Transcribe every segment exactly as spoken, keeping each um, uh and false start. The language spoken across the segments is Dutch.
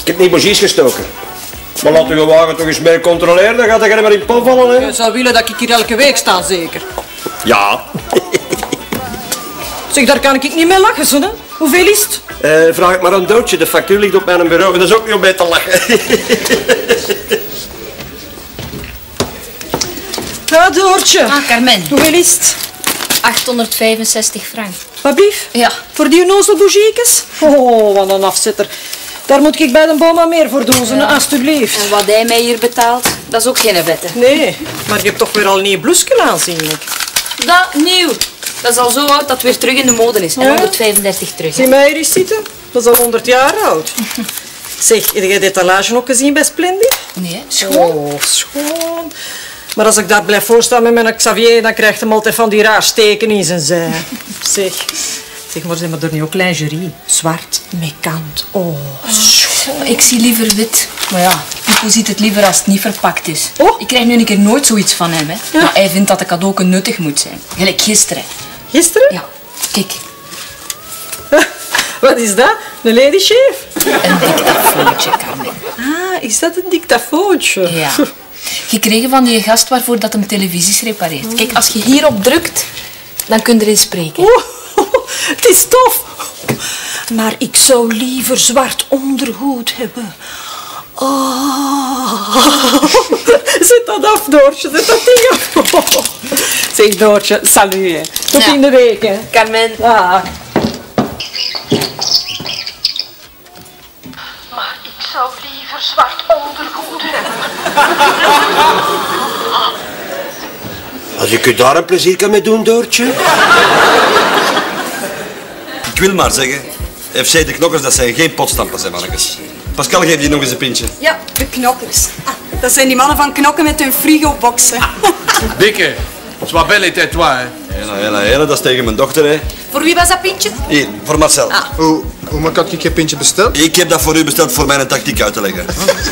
Ik heb niet bougies gestoken. Maar laat uw wagen toch eens mee controleren, dan gaat hij er maar in pan vallen, hè? Je zou willen dat ik hier elke week sta, zeker? Ja. Zeg, daar kan ik niet mee lachen, zo, hè? Hoeveel is het? Uh, vraag het maar aan Doodje, de factuur ligt op mijn bureau en dat is ook niet om mee te lachen. Ja, Doortje. Ah, Carmen. Hoeveel is het? achthonderdvijfenzestig frank. Wat blief? Ja. Voor die nozelbougiekes? Oh, wat een afzetter. Daar moet ik bij de Boma meer voor dozen, ja. Alsjeblieft. En wat hij mij hier betaalt, dat is ook geen vette. Nee, maar je hebt toch weer al een nieuw bloesje aan, zie ik. Dat nieuw. Dat is al zo oud dat het weer terug in de mode is. En ja? honderdvijfendertig terug. Zie mij hier eens zitten. Dat is al honderd jaar oud. Zeg, heb je de etalage ook gezien bij Splendid? Nee, schoon. Oh, schoon. Maar als ik daar blijf voorstaan met mijn Xavier, dan krijgt hij altijd van die raar steken in zijn zij. Zeg, zeg maar, zijn we er niet ook lingerie? Zwart, met kant. Oh, schoon. Ik zie liever wit. Maar ja, Pico ziet het liever als het niet verpakt is. Oh. Ik krijg nu een keer nooit zoiets van hem, hè. Ja. Maar hij vindt dat de cadeau nuttig moet zijn. Gelijk gisteren. Gisteren? Ja, kijk. Wat is dat? Een ladychef? Een dictafoontje, Carmen. Ah, is dat een dictafoontje? Ja. Gekregen van die gast waarvoor dat hem televisies repareert. Kijk, als je hierop drukt, dan kun je erin spreken. Oh, het is tof. Maar ik zou liever zwart ondergoed hebben. Oh. Zet dat af, Doortje. Zet dat ding af. Zeg, Doortje, salut. Hè. Tot Ja. in de week, hè. Carmen. Ah. Maar ik zou liever zwart ondergoed hebben. Als ik u daar een plezier kan mee doen, Doortje. Ik wil maar zeggen, F C de Knokkers, dat zijn geen potstampers, hè, mannetjes. Pascal, geef die nog eens een pintje. Ja, de knokkers. Ah, dat zijn die mannen van knokken met hun frigoboxen. Dikke, sois belle et tais-toi, hè. Hela, hela, hela, dat is tegen mijn dochter, hè. Voor wie was dat pintje? Hier, voor Marcel. Ah. Hoe, hoe maar had ik je pintje besteld? Ik heb dat voor u besteld voor mijn tactiek uit te leggen.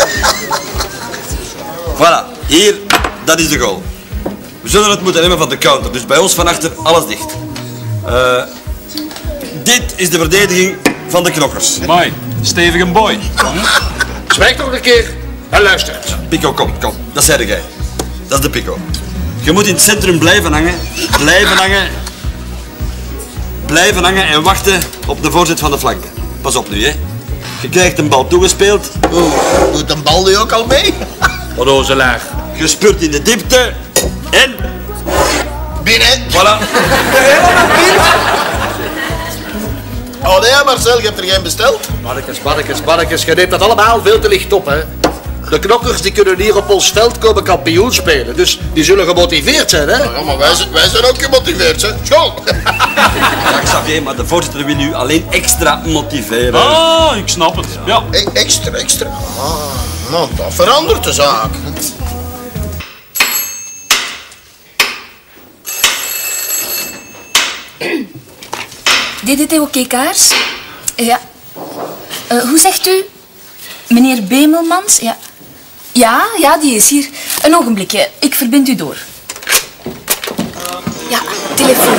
Voilà, hier, dat is de goal. We zullen het moeten hebben van de counter, dus bij ons van achter alles dicht. Uh, dit is de verdediging van de Knokkers. Mooi, stevige boy. Zwijg toch een keer en luister. Pico, kom, kom. Dat zei jij. Dat is de Pico. Je moet in het centrum blijven hangen, blijven hangen, blijven hangen en wachten op de voorzet van de flanken. Pas op nu, hè. Je krijgt een bal toegespeeld. Oeh, doet een bal nu ook al mee? Wat onze laag. Je speurt in de diepte en... Binnen. Voilà. Oh nee, Marcel, je hebt er geen besteld? Mannekes, mannekes, mannekes, je neemt dat allemaal veel te licht op, hè. De Knokkers die kunnen hier op ons veld komen kampioen spelen, dus die zullen gemotiveerd zijn, hè. Ja, maar wij, zijn- wij zijn ook gemotiveerd, hè. School. Ja, Xavier, maar de voorzitter wil u alleen extra motiveren. Ah, ik snap het. Ja. E- extra, extra. Ah, nou, dat verandert de zaak. D D T oké kaars? Ja. Uh, hoe zegt u? Meneer Bemelmans? Ja. Ja, ja, die is hier. Een ogenblikje, ik verbind u door. Ja, telefoon.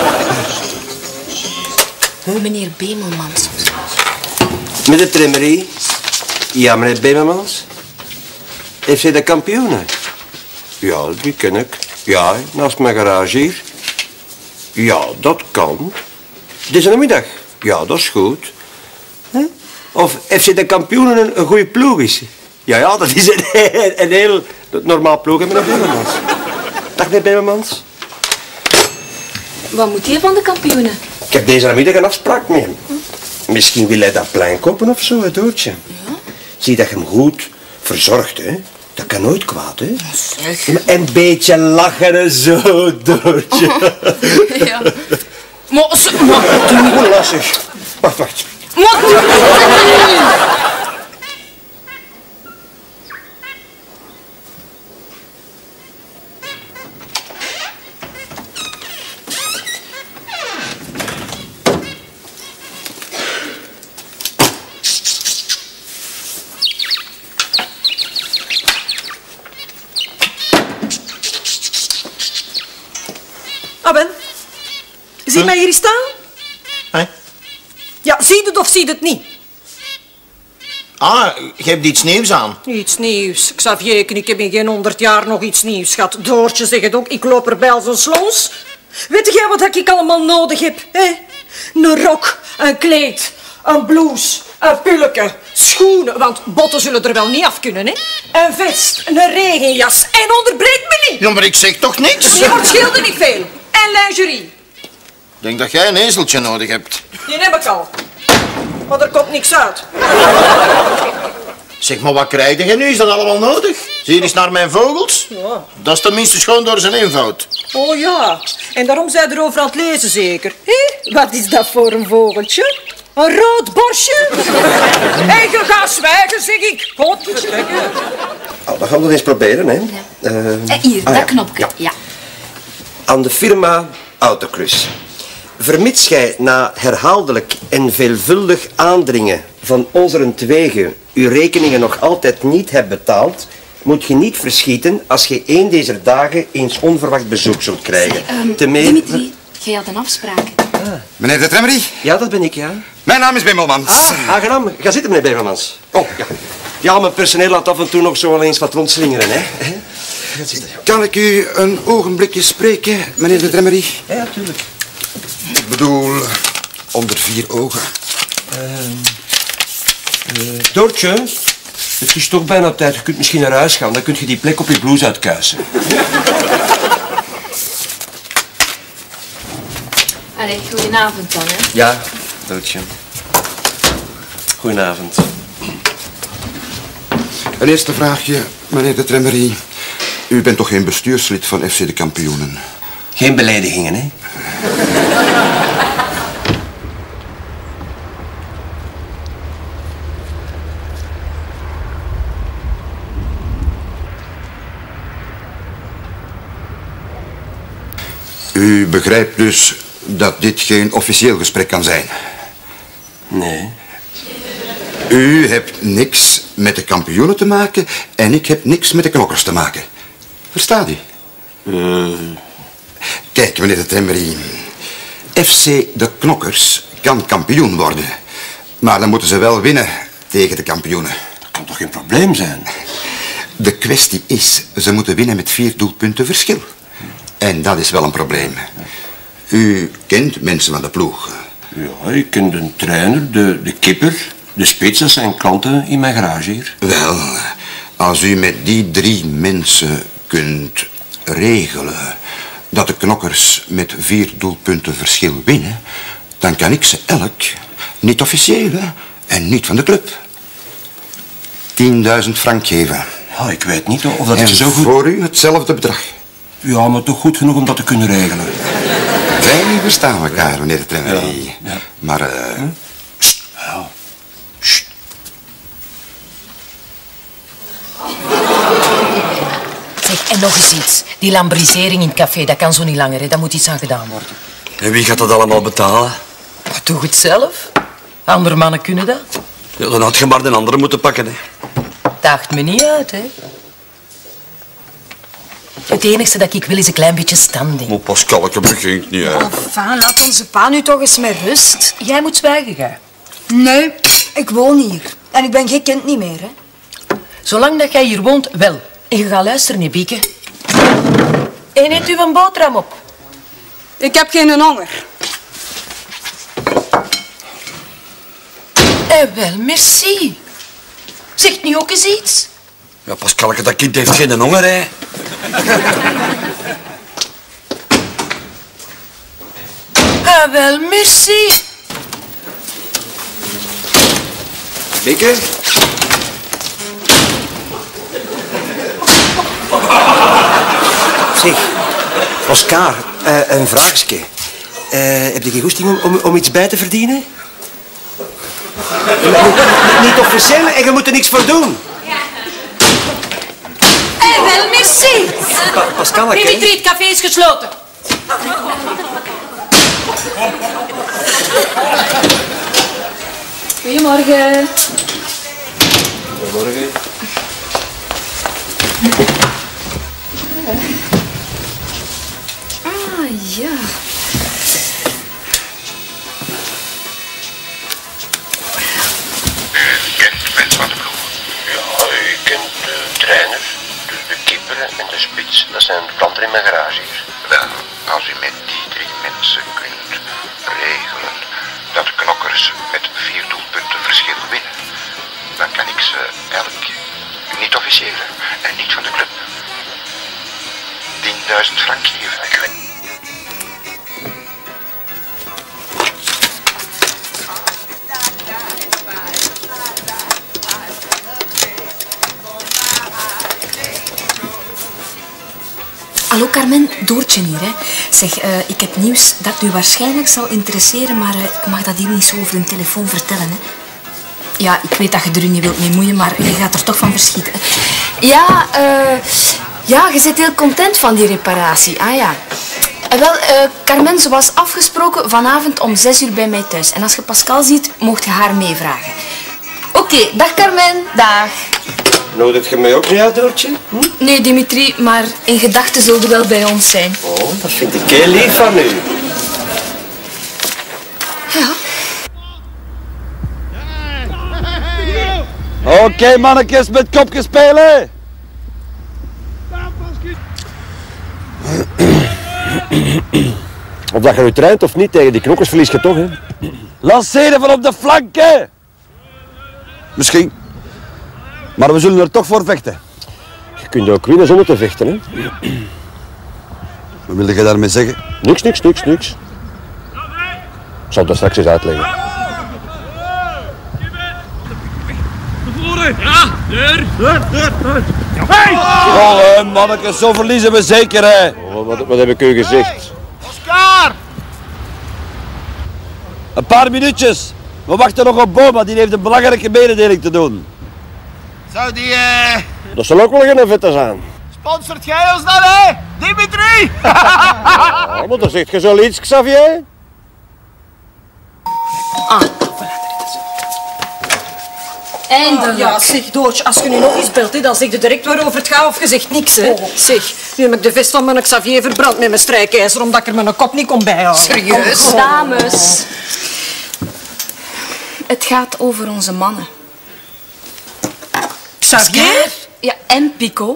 Meneer Bemelmans. Met de Tremerie. Ja, meneer Bemermans. Heeft zij de kampioenen? Ja, die ken ik. Ja, naast mijn garage hier. Ja, dat kan. Deze middag. Ja, dat is goed. Huh? Of F C de kampioenen een, een goede ploeg is. Ja, ja, dat is een, een heel normaal ploeg, hè, meneer Bemermans. Dag, meneer Bemermans. Wat moet hij van de kampioenen? Ik heb deze middag een afspraak met hem. Misschien wil hij dat plein kopen of zo, het Doortje. Ja? Zie dat je hem goed verzorgt, hè. Dat kan nooit kwaad, hè. Zeg. Ja, maar een beetje lachen en zo, Doortje. Ja. Maar, ze- maar, Hoe lastig. Wacht, wacht. maar, Ah, Ben. Zie mij hier staan? Hé? Ja, zie je het of zie je het niet? Ah, je hebt iets nieuws aan. Iets nieuws. Xavier, ik heb in geen honderd jaar nog iets nieuws gehad. Doortje zegt het ook, ik loop er bij als een slons. Weet jij wat ik allemaal nodig heb? Hè? Een rok, een kleed, een blouse, een pulleke, schoenen, want botten zullen er wel niet af kunnen, hè? Een vest, een regenjas en onderbreek me niet. Ja, maar ik zeg toch niks? Je wordt scheelde niet veel. En lingerie. Ik denk dat jij een ezeltje nodig hebt. Die heb ik al. Maar er komt niks uit. Zeg, maar wat krijg je nu? Is dat allemaal nodig? Zie je eens naar mijn vogels? Ja. Dat is tenminste schoon door zijn eenvoud. Oh ja, en daarom zijn er over aan het lezen zeker. Hé, wat is dat voor een vogeltje? Een rood borstje? En je gaat zwijgen, zeg ik. Godverdikke. Oh, dat gaan we nog eens proberen, hè. Uh, Eh, hier, ah, dat ja. knopje. Ja. Ja. Aan de firma Autocrus. Vermits gij na herhaaldelijk en veelvuldig aandringen van onze twegen uw rekeningen nog altijd niet hebt betaald, moet je niet verschieten als je een deze dagen eens onverwacht bezoek zult krijgen. Um, Te meer... Dimitri, jij had een afspraak. Meneer de Tremmery, Ja, dat ben ik, ja. mijn naam is Bimmelmans. Ah, aangenaam. Ga zitten, meneer Bevermans. Oh, ja. Ja, mijn personeel laat af en toe nog zo wel eens wat rondslingeren, hè. Ga zitten. Kan ik u een ogenblikje spreken, meneer de Tremmery? Ja, natuurlijk. Ik bedoel, onder vier ogen. Doortje, het is toch bijna tijd. Je kunt misschien naar huis gaan. Dan kun je die plek op je blouse uitkuisen. Allee, goedenavond dan, hè. Ja, Doortje. Goedenavond. Een eerste vraagje, meneer de Tremmery. U bent toch geen bestuurslid van F C de Kampioenen? Geen beledigingen, hè? U begrijpt dus dat dit geen officieel gesprek kan zijn? Nee. U hebt niks met de kampioenen te maken en ik heb niks met de knokkers te maken. Verstaat u? Uh, Kijk, meneer de Tremmery. F C de Knokkers kan kampioen worden. Maar dan moeten ze wel winnen tegen de kampioenen. dat kan toch geen probleem zijn? De kwestie is, ze moeten winnen met vier doelpunten verschil. En dat is wel een probleem. U kent mensen van de ploeg. Ja, ik ken de trainer, de, de kipper, de spits. Dat zijn klanten in mijn garage hier. Wel, als u met die drie mensen kunt regelen dat de Knokkers met vier doelpunten verschil winnen, dan kan ik ze elk, niet officieel hè, en niet van de club, tienduizend frank geven. Ja, ik weet niet of dat En is zo goed... voor u hetzelfde bedrag. Ja, maar toch goed genoeg om dat te kunnen regelen. Wij verstaan elkaar, meneer de Tremmery. Ja, ja. Maar, eh... Hm? Ja. Sst. Zeg, en nog eens iets. Die lambrisering in het café, dat kan zo niet langer, hè. Daar moet iets aan gedaan worden. En wie gaat dat allemaal betalen? Doe het zelf. Andere mannen kunnen dat. Ja, dan had je maar de andere moeten pakken, hè. Daagt me niet uit, hè. Het enige dat ik wil is een klein beetje standing. Maar Pascalke begint niet, hè. Enfin, laat onze pa nu toch eens met rust. Jij moet zwijgen, gij. Nee, ik woon hier. En ik ben geen kind niet meer, hè. Zolang dat jij hier woont, wel. En je gaat luisteren, hè, Bieke. En eet u een boterham op. Ik heb geen honger. Eh, wel, merci. Zeg nu ook eens iets. Ja, Pascalke, dat kind heeft geen honger, hè. Ah, wel, merci. Bieke? Zeg, Oscar, uh, een vraagje. Uh, heb je geen goesting om, om, om iets bij te verdienen? Niet officieel en je moet er niks voor doen. Eh, wel, merci. Pa Pascal, Dimitri, het café is gesloten. Goedemorgen. Goedemorgen. Ah, ja. U kent mensen van de Veren en de Spits, dat zijn de klanten in mijn garage hier. Wel, als u met die drie mensen kunt regelen dat de knokkers met vier doelpunten verschil winnen, dan kan ik ze elk niet officiële en niet van de club tienduizend frank geven. Hallo Carmen, Doortje hier. Hè. Zeg, uh, ik heb nieuws dat u waarschijnlijk zal interesseren, maar uh, ik mag dat hier niet zo over de telefoon vertellen. Hè. Ja, ik weet dat je er niet wilt mee moeien, maar je gaat er toch van verschieten. Ja, uh, ja, je bent heel content van die reparatie. Ah ja. Uh, wel, uh, Carmen, zoals afgesproken, vanavond om zes uur bij mij thuis. En als je Pascal ziet, mocht je haar meevragen. Oké, okay, dag Carmen, dag. Nodigt je mij ook niet uit, Doortje? Hm? Nee, Dimitri, maar in gedachten zullen wel bij ons zijn. Oh, dat vind ik heel lief van u. Ja. Oké, okay, mannetjes, met kopjes spelen. Of dat je nu traint of niet, tegen die knokkers verlies je toch, hè? Lanceren van op de flanken. Misschien. Maar we zullen er toch voor vechten. Je kunt ook winnen zonder te vechten, hè? Wat wil je daarmee zeggen? Niks, niks, niks, niks. Ik zal dat straks eens uitleggen. Oh, manneke, zo verliezen we zeker, hè. Oh, wat, wat heb ik u gezegd? Oscar! Een paar minuutjes. We wachten nog op Boma, die heeft een belangrijke mededeling te doen. Zou die, eh... Dat zal ook wel geen vette zijn. Sponsort jij ons dan, hè? Dimitri! Ja, maar dan zegt je zo iets, Xavier. Ah, eindelijk. Ja, zeg Doortje, als je nu nog eens belt, hè, dan zeg je direct waarover het gaat of je zegt niks. Hè. Oh. Zeg, nu heb ik de vest van mijn Xavier verbrand met mijn strijkijzer, omdat ik er mijn kop niet kon bijhouden. Serieus? Oh. Dames. Het gaat over onze mannen. Xavier? Ja, en Pico.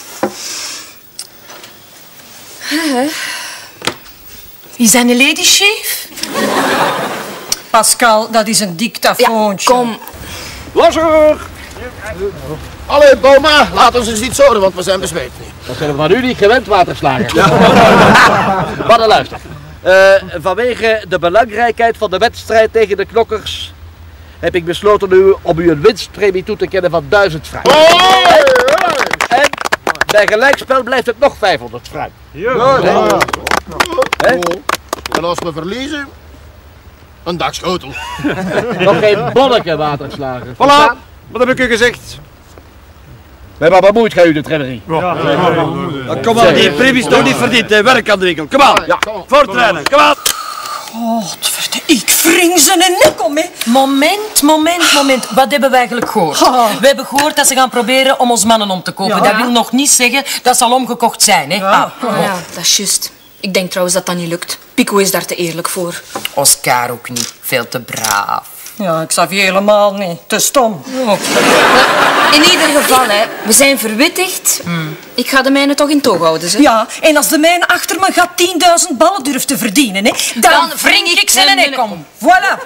Is dat een ladychef? Pascal, dat is een dictafoontje. Ja, kom. Lasser! Allee, Boma, laat ons eens niet zoden, want we zijn besmeed. Dat zijn we van u niet gewend, waterslagen. Ja. Maar dan luister. Uh, vanwege de belangrijkheid van de wedstrijd tegen de knokkers heb ik besloten nu om u een winstpremie toe te kennen van duizend frank. Oh! En bij gelijkspel blijft het nog vijfhonderd frank. Ja. Ja. Ja. Ja. En als we verliezen, een dag schotel. Nog geen bonneke waterslagen. Voilà, wat heb ik u gezegd? We hebben wat moeite, u de trainerie. Ja. Ja. Ja. Ja. Kom aan, die premie is nog niet verdiend, hè. Werk aan de winkel. Kom aan, ja. Voortreinen, kom aan. Oh, ik wring ze een nek om, hè. Moment, moment, moment. Wat hebben we eigenlijk gehoord? Oh. We hebben gehoord dat ze gaan proberen om ons mannen om te kopen. Ja. Dat wil nog niet zeggen dat ze al omgekocht zijn, hè. Ja, ah. oh, ja dat is juist. Ik denk trouwens dat dat niet lukt. Pico is daar te eerlijk voor. Oscar ook niet. Veel te braaf. Ja, Xavier helemaal niet. Te stom. Oh. In ieder geval, hè, we zijn verwittigd. Hmm. Ik ga de mijne toch in toog houden, hè? Ja, en als de mijne achter me gaat tienduizend ballen durft te verdienen, hè, dan, dan wring ik zijn nek om. Voilà.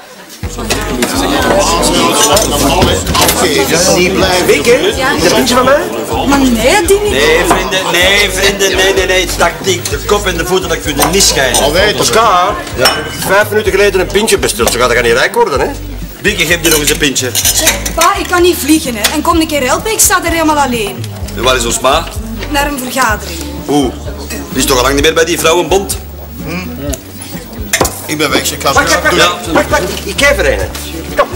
Niet blijven. Week, hè? Is dat puntje van mij? Maar nee, die niet. Nee, vrienden, nee, vrienden, nee, nee, nee. Tactiek, de kop en de voeten, dat kun je niet schijnen. Al weet Oscar, ja. Vijf minuten geleden een pintje besteld. Zo gaat dat niet rijk worden, hè? Bieke, geef je nog eens een pintje. Pa, ik kan niet vliegen, hè. En kom een keer helpen, ik sta er helemaal alleen. En waar is ons ma? Naar een vergadering. Oeh, die is toch al lang niet meer bij die vrouwenbond? Hm? Ik ben weg, ik ga wacht, wacht, wacht, ja. wacht, wacht, ik, ik geef er een. Kom.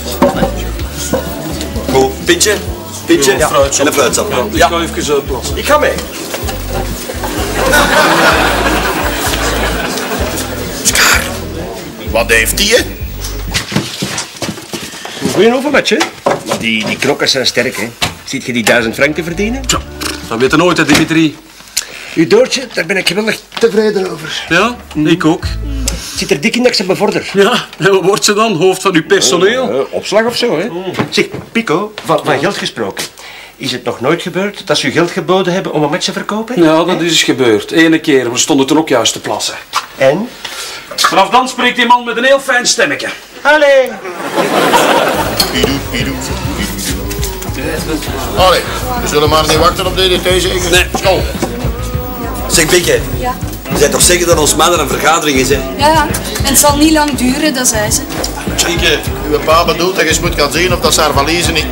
Goed, pintje, pintje ja. En een fruitsap. Ja, ik ja. ga even uitplassen. Ik ga mee. Oscar, wat heeft die, hè? Goeie overmatch, maar die, die knokkers zijn sterk, hè. Ziet je die duizend frank te verdienen? Tja, dat weet je nooit, hè, Dimitri. Uw Doortje, daar ben ik geweldig tevreden over. Ja, mm. ik ook. Het zit er dik in dat ik ze bevorder. Ja, en wat wordt ze dan? Hoofd van uw personeel? Uh, uh, opslag of zo, hè. Mm. Zeg, Pico, van, van geld gesproken. Is het nog nooit gebeurd dat ze u geld geboden hebben om een match te verkopen? Ja, dat is eens gebeurd. Ene keer, we stonden toen ook juist te plassen. En? Vanaf dan spreekt die man met een heel fijn stemmetje. Allee. Allee, we zullen maar niet wachten op D D T zeker? Nee. School. Zeg, Bikke. Ja. Je zei toch zeker dat ons maandag een vergadering is, hè? Ja, ja. En het zal niet lang duren, dat zei ze. Tjinke, uw pa bedoelt dat je eens moet gaan zien of dat ze haar valiezen niet...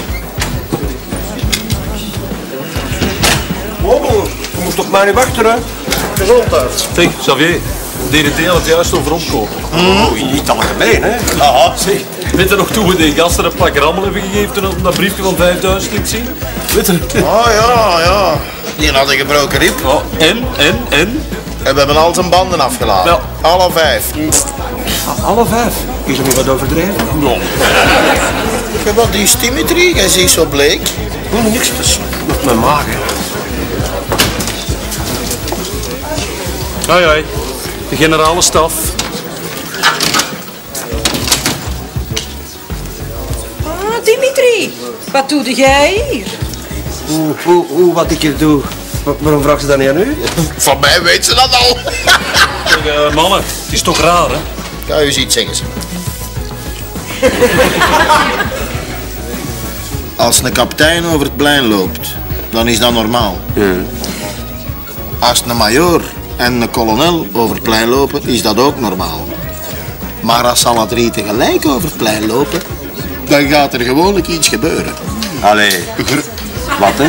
Oh, je moest toch maar niet wachten, hè? Gezondheid. Zeg, Xavier, D D T had het juist over omkopen. Oh, niet algemeen, hè? Aha. Zeg, weet je nog toen we die gasten een pak rammel hebben gegeven toen op dat briefje van vijfduizend liet zien? Weet je? Oh ja, ja. Die had een gebroken rib. Oh, en, en, en? En we hebben al zijn banden afgeladen. Ja. Alle vijf. Alle vijf. Is er niet wat overdreven? Ja. Ja, wat is Dimitri? Jij ziet zo bleek. Oh, niks. Dat is nog mijn maag, hè. Hoi, hoi. De generale staf. Ah, Dimitri. Wat doe jij hier? Hoe, hoe, hoe, wat ik hier doe. Wa- Waarom vraagt ze dat niet aan u? Van mij weet ze dat al. Zeg, uh, mannen, het is toch raar, hè? Ja, u ziet, zeggen ze. Als een kapitein over het plein loopt, dan is dat normaal. Ja. Als een majoor en een kolonel over het plein lopen, is dat ook normaal. Maar als ze alle drie tegelijk over het plein lopen, dan gaat er gewoonlijk iets gebeuren. Allee. Wat, hè?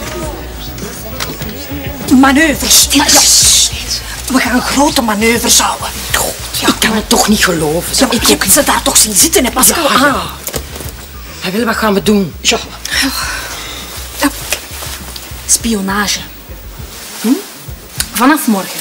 Manoeuvres. Ja, ja. We gaan grote manoeuvres houden. Ja, ik kan het toch niet geloven. Ja, ik heb ze daar toch zien zitten, hè, Pascal? Ja, ja. Hij wil, wat gaan we doen? Ja. Ja. Spionage. Hm? Vanaf morgen.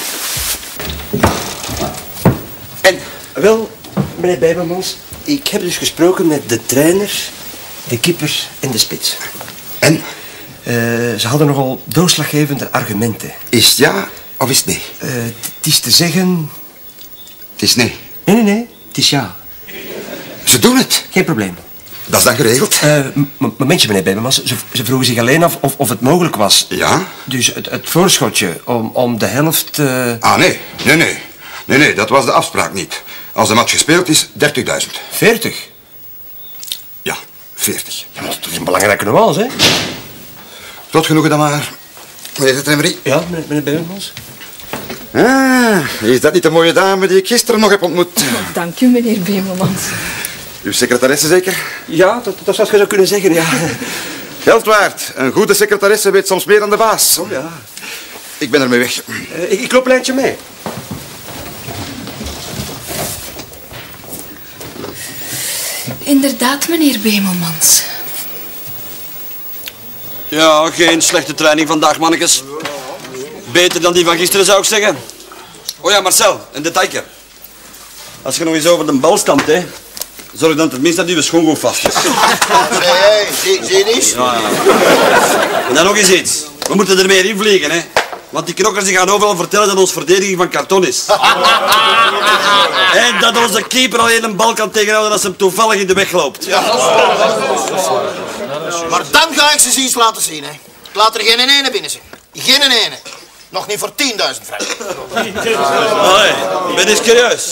En, wel, meneer Bijbelmans, ik heb dus gesproken met de trainer, de keeper en de spits. En? Uh, ze hadden nogal doorslaggevende argumenten. Is het ja of is het nee? Uh, het is te zeggen... Het is nee. Nee, nee, nee. Het is ja. Ze doen het. Geen probleem. Dat is dan geregeld. Uh, momentje, meneer Bijbelmans. Ze, ze vroegen zich alleen af of, of het mogelijk was. Ja? Dus het, het voorschotje om, om de helft... Uh... Ah, nee. Nee, nee. Nee, nee, dat was de afspraak niet. Als de match gespeeld is, dertigduizend. veertig? Ja, veertig. Ja, dat is een belangrijke nuance, hè? Tot genoegen dan maar. Meneer de Tremerie. Ja, meneer, meneer Bijbelmans. Ah, is dat niet de mooie dame die ik gisteren nog heb ontmoet? Dank u, meneer Bemelmans. Uw secretaresse zeker? Ja, dat, dat zou je zo kunnen zeggen, ja. Geld waard. Een goede secretaresse weet soms meer dan de baas. Oh ja. Ik ben ermee weg. Uh, ik, ik loop een lijntje mee. Inderdaad, meneer Bemelmans. Ja, geen slechte training vandaag, mannetjes. Beter dan die van gisteren, zou ik zeggen. Oh ja, Marcel, een detailje. Als je nog eens over de bal stampt, hè, zorg dan tenminste dat je schoen goed vast is. Hé, hé, zie, zie je eens? Ja, ja. En dan nog eens iets. We moeten er meer in vliegen, hè. Want die knokkers die gaan overal vertellen dat onze verdediging van karton is. En dat onze keeper alleen een bal kan tegenhouden als hem toevallig in de weg loopt. Ja. Maar dan ga ik ze eens iets laten zien, hè. Ik laat er geen ene binnen zijn. Geen ene. Nog niet voor tienduizend frank. Allee, ik ben eens curieus.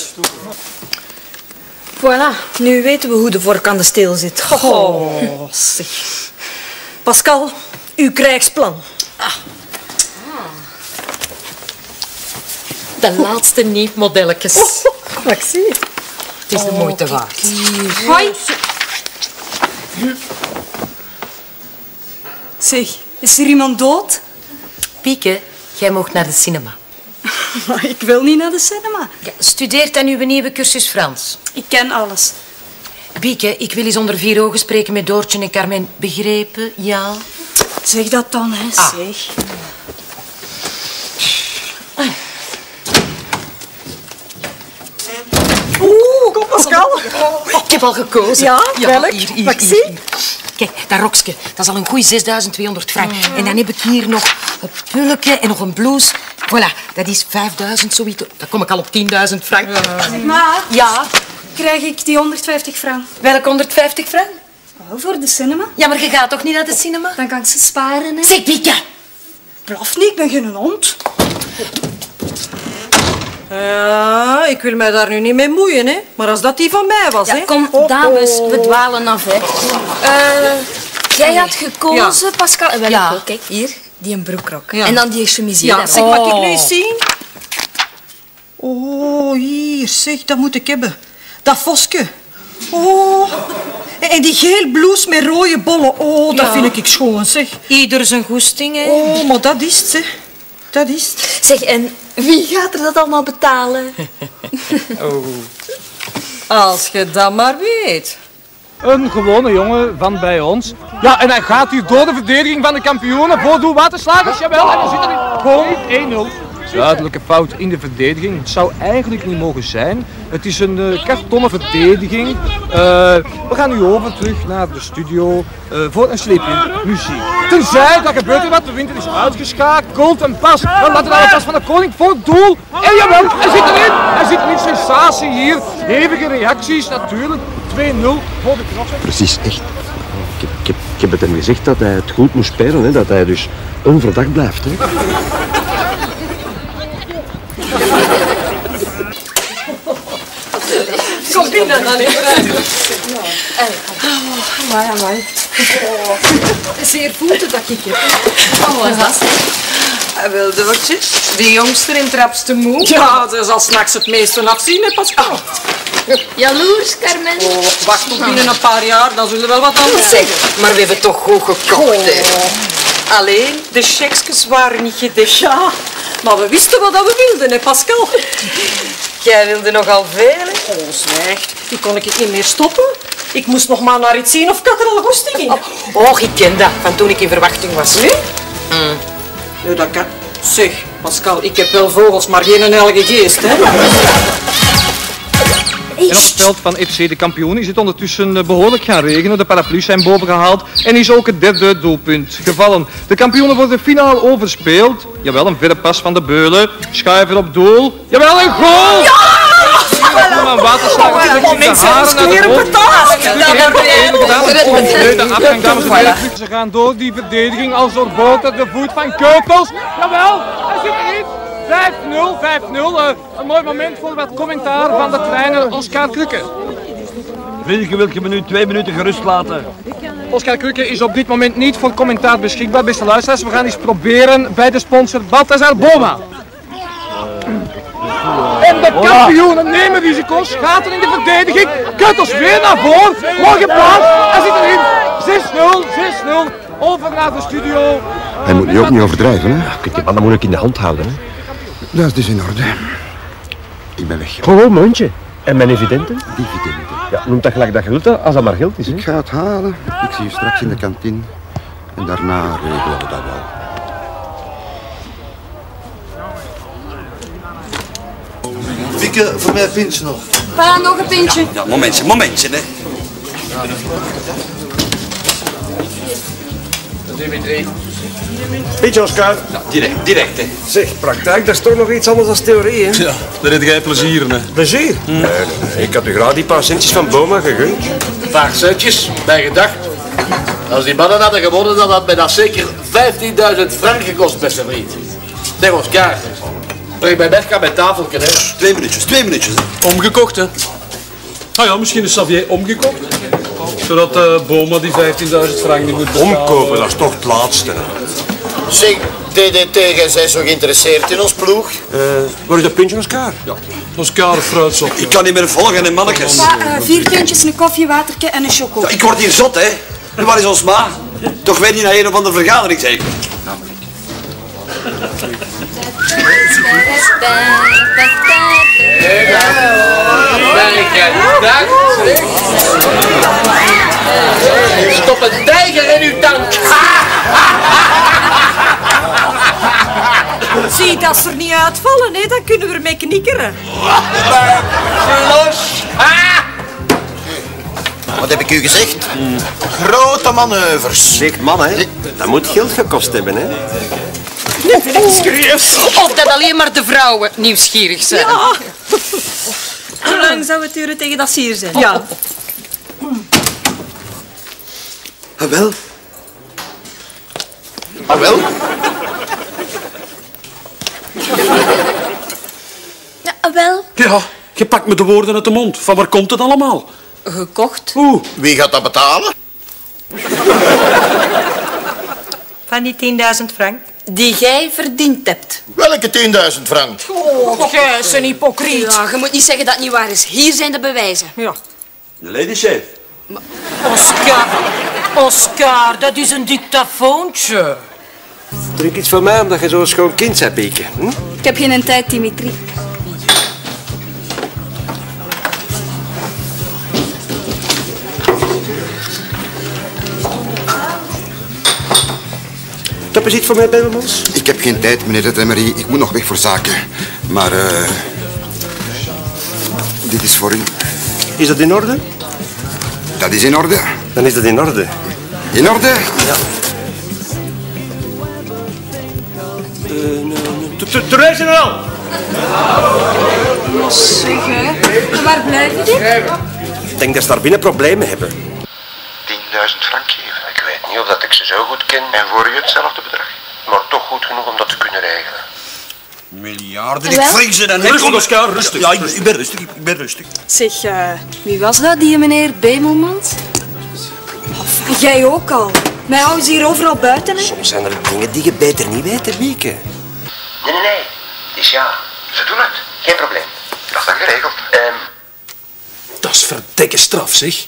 Voilà, nu weten we hoe de vork aan de steel zit. Oh, zeg. Pascal, uw krijgsplan. Ah. De laatste nieuwmodelletjes. Oh, wat ik zie. Het is de moeite waard. Hoi. Zeg, is er iemand dood? Pieke, jij mocht naar de cinema. Maar ik wil niet naar de cinema. Ja, studeert aan uw nieuwe cursus Frans. Ik ken alles. Pieke, ik wil eens onder vier ogen spreken met Doortje en Carmen. Begrepen? Ja? Zeg dat dan, hè. Ah. Zeg. Oeh, kom Pascal. Ik heb al gekozen. Ja, welk? Hier, hier, Wat ik hier, zie? hier. Kijk, dat rokske, dat is al een goeie zesduizend tweehonderd frank. En dan heb ik hier nog een pulletje en nog een blouse. Voilà, dat is vijfduizend zoiets. Dan kom ik al op tienduizend frank. Maar, Ja, krijg ik die honderdvijftig frank? welk honderdvijftig frank? Wel, voor de cinema. Ja, maar je gaat toch niet naar de cinema? Dan kan ik ze sparen, hè. Zeg, Pieke. Blaf niet, ik ben geen hond. Ja, ik wil mij daar nu niet mee moeien, hè. Maar als dat die van mij was, Ja, hè. kom, Oh, dames, oh. we dwalen af, hè. Uh, jij had gekozen, Ja. Pascal. En wel, Ja. ik ook. Kijk, hier, die een broekrok. Ja. En dan die chemisier Ja, daar. zeg, mag ik Oh. nu eens zien? Oh, hier, zeg, dat moet ik hebben. Dat vosje. Oh. En die geel blouse met rode bollen. Oh, dat Ja. vind ik schoon, zeg. Ieder zijn goesting, hè. Oh, maar dat is het, zeg. Dat is het. Zeg, en wie gaat er dat allemaal betalen? Oh. Als je dat maar weet. Een gewone jongen van bij ons. Ja, en hij gaat hier door de verdediging van de kampioenen voor doel Waterslagers. Jawel, en dan zit er gewoon één nul. Duidelijke fout in de verdediging. Het zou eigenlijk niet mogen zijn. Het is een uh, kartonnen verdediging. Uh, we gaan nu over terug naar de studio uh, voor een sleepje muziek. Tenzij dat gebeurt er wat, de winter is uitgeschakeld. Een pas, een laterale pas van de koning voor het doel. En jawel, hij zit erin. Hij zit erin, sensatie hier. Hevige reacties natuurlijk. twee nul voor de knokken. Precies, echt. Ik heb, ik, heb, ik heb het hem gezegd dat hij het goed moest spelen, hè, dat hij dus onverdacht blijft. Hè. Kom binnen dan even. Amai, amai. Zeer voeten dat ik heb. Oh, wat is dat? Hij wilde watjes. Die jongste in trapste moe. Ja, ze zal s'nachts het meeste afzien, hè, Pascal. Jaloers, Carmen. Oh, wacht tot binnen een paar jaar, dan zullen we wel wat anders zeggen. Maar we hebben toch goed gekocht, hè. Alleen, de checksjes waren niet gedekt. Ja, maar we wisten wat we wilden, hè, Pascal. Jij wilde nogal veel, hè. Oh, zwijg. Die kon ik niet meer stoppen. Ik moest nog maar naar iets zien of ik had er al goesting in. Och, ik ken dat, van toen ik in verwachting was. Nee? Mm. Nee, dat kan... Zeg, Pascal, ik heb wel vogels, maar geen elge geest, hè. En op het veld van F C de kampioen is het ondertussen behoorlijk gaan regenen. De paraplu's zijn boven gehaald en is ook het derde doelpunt gevallen. De kampioenen worden finaal overspeeld. Jawel, een verre pas van de Beulen. Schuiver op doel. Jawel, een goal! Ja! Een waterslag. Ze gaan door die verdediging als doorboten de voet van Keutels. Jawel, hij zit erin. vijf nul, vijf nul. Uh, een mooi moment voor wat commentaar van de trainer Oscar Krukke. Wilke, wil je me nu twee minuten gerust laten? Oscar Krukke is op dit moment niet voor commentaar beschikbaar, beste luisteraars. We gaan eens proberen bij de sponsor Balthazar Boma. En de kampioenen nemen risico's, schaten in de verdediging. Keutels weer naar voren, mooi geplaatst. Hij zit erin. zes nul, zes nul. Over naar de studio. Hij moet nu ook niet overdrijven, hè. Kijk, die man dat moet ik in de hand houden, hè. Dat is dus in orde. Ik ben weg. Oh, mondje. En mijn evidente? Dividenden. Ja, noem dat gelijk dat je wilt, als dat maar geld is, hè. Ik ga het halen. Ik zie je straks in de kantine. En daarna regelen we dat wel. Pieke, voor mij een pintje nog. Pa, nog een pintje. Ja, momentje, momentje, hè. Dimitri. Pietje, Oscar. Ja, direct, direct, hè. Zeg, praktijk, dat is toch nog iets anders dan theorie, hè? Ja, daar heb jij plezier, hè. Plezier? Nee, nee, nee. Ik had u graag die paar centjes van Boma gegund. Een paar centjes, bij gedacht. Als die mannen hadden gewonnen, dan had mij dat zeker vijftienduizend frank gekost, beste vriend. Zeg, Oscar, breng mij weg, ga bij tafeltje, hè. Twee minuutjes, twee minuutjes, hè. Omgekocht, hè. Nou ja, misschien is Xavier omgekocht. Zodat uh, Boma die vijftienduizend frank niet moet betalen. Omkopen, dat is toch het laatste, hè. Zeg, D D T, jij bent zo geïnteresseerd in ons ploeg? Uh, waar is dat puntje, Oscar? Ja, Oscar fruitsop. Ik kan niet meer volgen, hè, mannetjes. Pa, uh, vier pintjes, een koffie, waterke en een choco. Ja, ik word hier zot, hè. En waar is ons ma? Toch weer niet naar een of andere vergadering, zeker? Stop een tijger in uw tank. Zie, als ze er niet uitvallen, hè, dan kunnen we ermee knikkeren. Los. Wat heb ik u gezegd? Mm. Grote manoeuvres. Zeg, man, hè. Dat moet geld gekost hebben, hè. Of dat alleen maar de vrouwen nieuwsgierig zijn. Ja. Hoe lang zou het duren tegen dat ze hier zijn? Ja. Ah, wel. Ah, wel? Ja, wel. Ja, je pakt me de woorden uit de mond. Van waar komt het allemaal? Gekocht. Oeh. Wie gaat dat betalen? Van die tienduizend frank? Die jij verdiend hebt. Welke tienduizend frank? Oh, jij is een hypocriet. Ja, je moet niet zeggen dat het niet waar is. Hier zijn de bewijzen. Ja. De ladychef. Oscar, Oscar, dat is een dictafoontje. Drink iets van mij omdat je zo'n schoon kind bent, Pieke. Hm? Ik heb geen tijd, Dimitri. Dat is iets voor mij, Bemmelmans? Ik heb geen tijd, meneer de Tremmery. Ik moet nog weg voor zaken. Maar, eh... dit is voor u. Is dat in orde? Dat is in orde. Dan is dat in orde. In orde? Ja. Tournee generaal! Zeg, hè. Waar blijven die? Ik denk dat ze daar binnen problemen hebben. tienduizend frank geven. Ik weet niet of dat ik ze zo goed ken. En voor u hetzelfde bedrag. Maar toch goed genoeg om dat te kunnen regelen. Miljarden, ik vring ze dan niet. Rustig, Oscar, rustig. Ja, ik, ik ben rustig, ik ben rustig. Zeg, uh, wie was dat, die meneer Bemelmans? Of jij ook al. Mij houden ze hier overal buiten, hè? Soms zijn er dingen die je beter niet weet, hè, Mieke. Nee, nee, nee. Dus ja, ze doen het. Geen probleem. Dat is dan geregeld. Um... Dat is verdikke straf, zeg.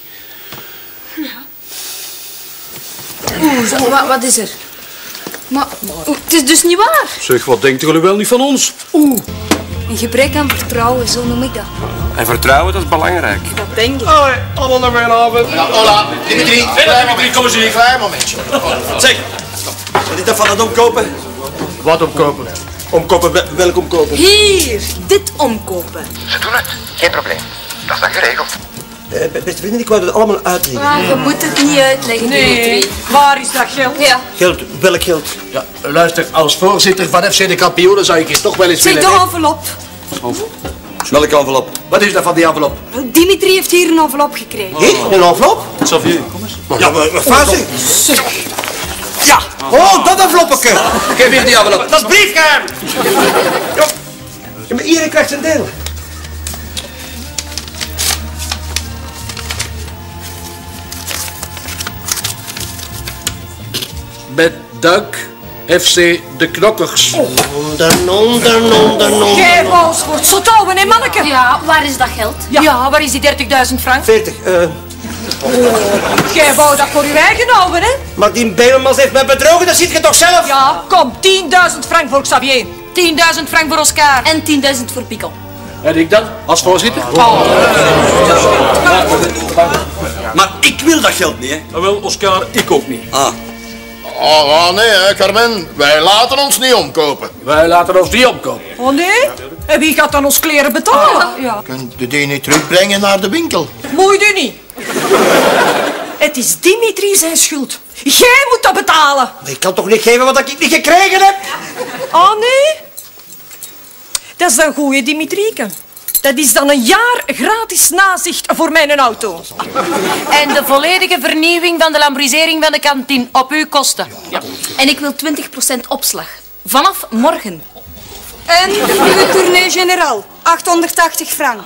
Oeh, zo, wat, wat is er? Maar oeh, het is dus niet waar. Zeg, wat denkt jullie wel niet van ons? Oeh, een gebrek aan vertrouwen, zo noem ik dat. En vertrouwen, dat is belangrijk. Dat denk ik. Allee, allemaal naar mijn avond. Ja, hola, Dimitri. Klein momentje. Kom eens hier. Klein momentje. Zeg, wat is dat van het omkopen? Wat omkopen? Omkopen, wel- welk omkopen? Hier, dit omkopen. Ze doen het. Geen probleem. Dat is dan geregeld. Eh, beste vrienden, ik wou het allemaal uitleggen. Ah, je moet het niet uitleggen, Nee, Dimitri. waar is dat geld? Ja. Geld, welk geld? Ja, luister, als voorzitter van F C de Kampioenen zou ik je toch wel eens Zeg, willen de weten. envelop. Welke envelop? Wat is dat van die envelop? Dimitri heeft hier een envelop gekregen. Hé, een envelop? Xavier, kom eens. Ja, maar wat fase? Ja. Oh, dat enveloppetje. Geef hier die envelop. Dat is briefgeheim. Ja. Ja, maar iedereen krijgt zijn deel. Met dank, F C de Knokkers. Onder, onder, onder, onder. Jij boos wordt zot houden, hè, manneke? Ja, waar is dat geld? Ja, waar is die dertigduizend frank? veertig. eh Jij wou dat voor je eigen houden, hè? maar die Beelmans heeft mij bedrogen, dat ziet je toch zelf? Ja, kom, tienduizend frank voor Xavier. tienduizend frank voor Oscar. En tienduizend voor Pikkel. En ik dan, als voorzitter? Maar ik wil dat geld niet, hè. Ah, wel, Oscar, ik ook niet. Ah. Oh, oh, nee, hè, Carmen. Wij laten ons niet omkopen. Wij laten ons niet omkopen. Oh nee? En wie gaat dan ons kleren betalen? Ja. Kunt u die niet terugbrengen naar de winkel? Moeit u niet. Het is Dimitri zijn schuld. Jij moet dat betalen. Ik kan toch niet geven wat ik niet gekregen heb? Oh nee? Dat is een goeie, Dimitrieke. Dat is dan een jaar gratis nazicht voor mijn auto. En de volledige vernieuwing van de lambrisering van de kantine op uw kosten. Ja. En ik wil twintig procent opslag. Vanaf morgen. En uw tournee generaal, achthonderdtachtig frank.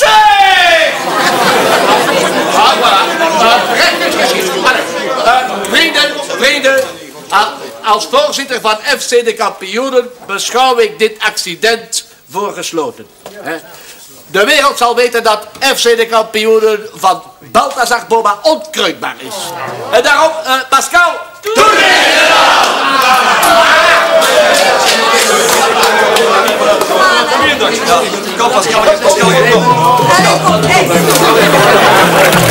Ah, voilà. Uh, recht is geschied. Uh, vrienden, vrienden. Uh, als voorzitter van F C de Kampioenen beschouw ik dit accident voor gesloten. Hè? De wereld zal weten dat F C de Kampioenen van Balthazar Boma onkreukbaar is. En daarom, uh, Pascal, Kom, Pascal, Pascal, kom. Allee, kom, hey.